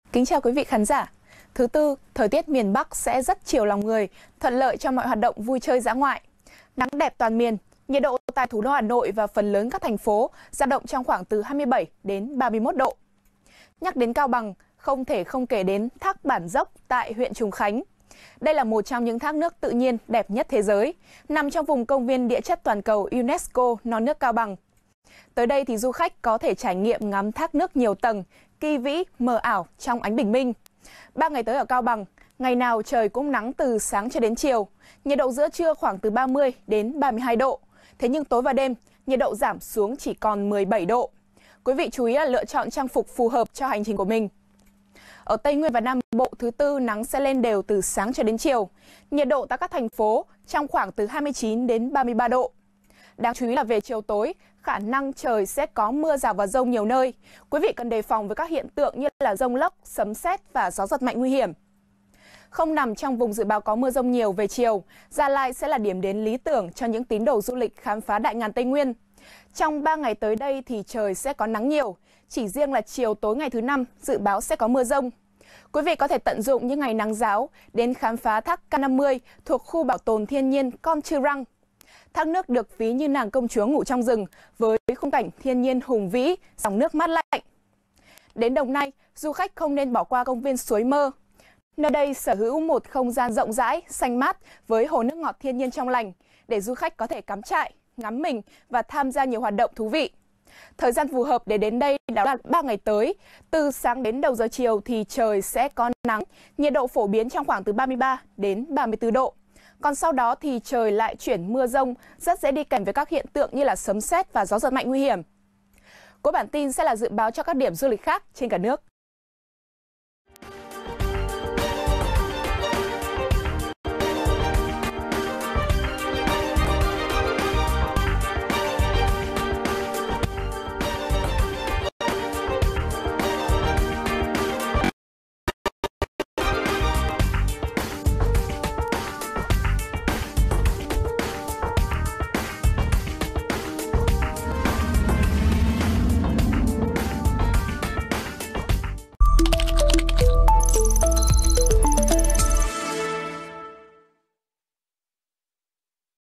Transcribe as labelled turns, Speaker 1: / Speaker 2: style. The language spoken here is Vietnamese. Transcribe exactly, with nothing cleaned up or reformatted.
Speaker 1: Kính chào quý vị khán giả. Thứ Tư, thời tiết miền Bắc sẽ rất chiều lòng người, thuận lợi cho mọi hoạt động vui chơi dã ngoại. Nắng đẹp toàn miền, nhiệt độ tại thủ đô Hà Nội và phần lớn các thành phố dao động trong khoảng từ hai mươi bảy đến ba mươi mốt độ. Nhắc đến Cao Bằng, không thể không kể đến thác Bản Dốc tại huyện Trùng Khánh. Đây là một trong những thác nước tự nhiên đẹp nhất thế giới, nằm trong vùng công viên địa chất toàn cầu UNESCO Non nước Cao Bằng. Tới đây thì du khách có thể trải nghiệm ngắm thác nước nhiều tầng, kỳ vĩ, mờ ảo trong ánh bình minh. Ba ngày tới ở Cao Bằng, ngày nào trời cũng nắng từ sáng cho đến chiều, nhiệt độ giữa trưa khoảng từ ba mươi đến ba mươi hai độ. Thế nhưng tối và đêm, nhiệt độ giảm xuống chỉ còn mười bảy độ. Quý vị chú ý là lựa chọn trang phục phù hợp cho hành trình của mình. Ở Tây Nguyên và Nam Bộ, thứ Tư nắng sẽ lên đều từ sáng cho đến chiều. Nhiệt độ tại các thành phố trong khoảng từ hai mươi chín đến ba mươi ba độ. Đáng chú ý là về chiều tối, khả năng trời sẽ có mưa rào và dông nhiều nơi. Quý vị cần đề phòng với các hiện tượng như là dông lốc, sấm sét và gió giật mạnh nguy hiểm. Không nằm trong vùng dự báo có mưa dông nhiều về chiều, Gia Lai sẽ là điểm đến lý tưởng cho những tín đồ du lịch khám phá đại ngàn Tây Nguyên. Trong ba ngày tới đây thì trời sẽ có nắng nhiều, chỉ riêng là chiều tối ngày thứ Năm dự báo sẽ có mưa dông. Quý vị có thể tận dụng những ngày nắng ráo đến khám phá thác K năm mươi thuộc khu bảo tồn thiên nhiên Con Trư Răng. Thác nước được ví như nàng công chúa ngủ trong rừng với khung cảnh thiên nhiên hùng vĩ, dòng nước mát lạnh. Đến Đồng Nai, du khách không nên bỏ qua công viên Suối Mơ. Nơi đây sở hữu một không gian rộng rãi, xanh mát với hồ nước ngọt thiên nhiên trong lành để du khách có thể cắm trại, ngắm mình và tham gia nhiều hoạt động thú vị. Thời gian phù hợp để đến đây đó là ba ngày tới. Từ sáng đến đầu giờ chiều thì trời sẽ có nắng, nhiệt độ phổ biến trong khoảng từ ba mươi ba đến ba mươi tư độ. Còn sau đó thì trời lại chuyển mưa dông, rất dễ đi kèm với các hiện tượng như là sấm sét và gió giật mạnh nguy hiểm. Cuối bản tin sẽ là dự báo cho các điểm du lịch khác trên cả nước.